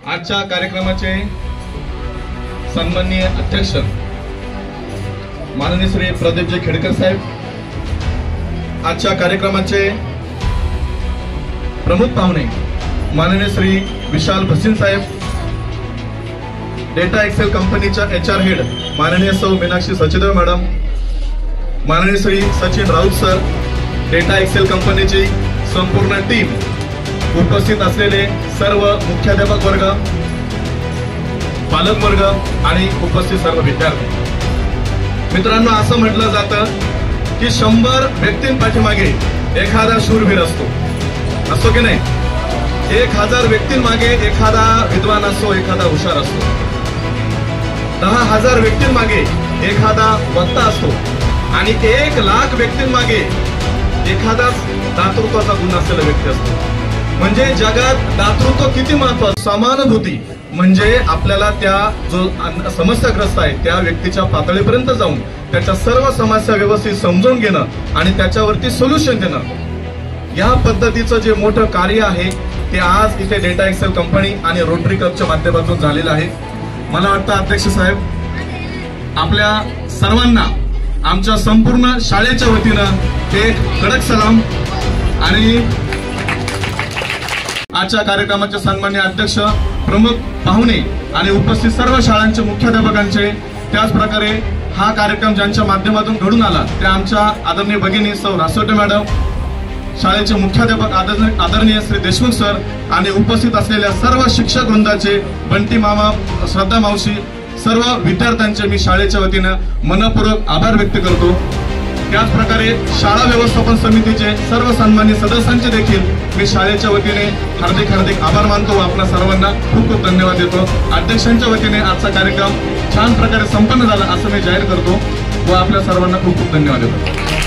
आजच्या कार्यक्रमाचे सन्माननीय अध्यक्ष माननीय श्री प्रदीपजी खेडकर साहेब, आजच्या कार्यक्रमाचे प्रमुख पाहुणे माननीय श्री विशाल भसीन साहेब, डेटा एक्सेल कंपनीच्या HR हेड माननीय सौ मीनाक्षी सचदेव मॅडम, माननीय Shri Sachin Raut sir, data excel कंपनीची संपूर्ण टीम, उपस्थित असलेले सर्व मुख्याध्यापक वर्ग, पालक वर्ग आणि उपस्थित सर्व विद्यार्थी मित्रांनो, असं म्हटलं जातं की 100 व्यक्तींपाठीमागे एखादा शूरवीर असतो की नाही? 1000 व्यक्तींमागे एखादा विद्वान असतो, एखादा हुशार असतो. 10,000 व्यक्तींमागे एखादा वक्ता असतो आणि 1,00,000 व्यक्तींमागे एखादाच दातृत्वाचा गुण असलेला व्यक्ती असतो. म्हणजे जगात दातृत्व किती महत्वाचं. समानुभूती म्हणजे आपल्याला त्या जो समस्याग्रस्त आहे त्या व्यक्तीच्या पातळीपर्यंत जाऊन त्याच्या सर्व समस्या व्यवस्थित समजून घेणं आणि त्याच्यावरती सोल्युशन देणं, या पद्धतीचं जे मोठं कार्य आहे ते आज इथे डेटा एक्सेल कंपनी आणि रोटरी क्लबच्या माध्यमातून झालेलं आहे. मला वाटतं अध्यक्ष साहेब, आपल्या सर्वांना आमच्या संपूर्ण शाळेच्या वतीनं एक कडक सलाम आणि आजच्या कार्यक्रमाचे सन्माननीय अध्यक्ष, प्रमुख पाहुणे आणि उपस्थित सर्व शाळांचे मुख्याध्यापकांचे, त्याच प्रकारे हा कार्यक्रम ज्यांच्या माध्यमातून घडून आला त्या आमच्या आदरणीय भगिनी सौ रासोटे मॅडम, शाळेचे मुख्याध्यापक आदरणीय श्री देशमुख सर आणि उपस्थित असलेल्या सर्व शिक्षक वृंदाचे, बंटी मामा, श्रद्धा मावशी, सर्व विद्यार्थ्यांचे मी शाळेच्या वतीनं मनपूर्वक आभार व्यक्त करतो. त्याच प्रकारे शाळा व्यवस्थापन समितीचे सर्व सन्माननीय सदस्यांचे देखील मी शाळेच्या वतीने हार्दिक आभार मानतो व आपल्या सर्वांना खूप धन्यवाद देतो. अध्यक्षांच्या वतीने आजचा कार्यक्रम छान प्रकारे संपन्न झाला असं मी जाहीर करतो व आपल्या सर्वांना खूप धन्यवाद देतो.